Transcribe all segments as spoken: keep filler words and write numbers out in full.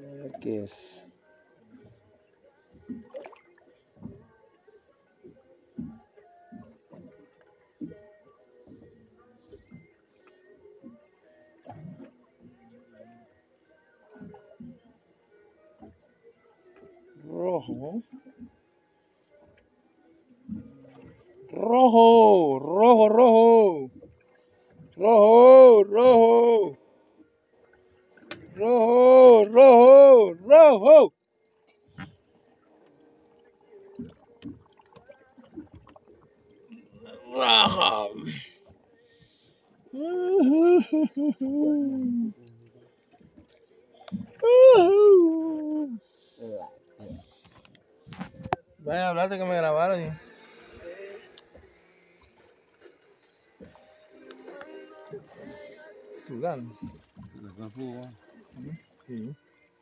¿Qué es? Rojo. Rojo, rojo, rojo. Rojo, rojo. Rojo, rojo, rojo. Rojo. Vaya a hablarte que me grabaron. ¿Sí? Sudán. Sí.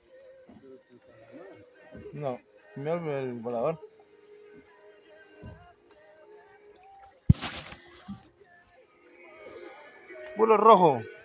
No, mira el volador. Puro rojo.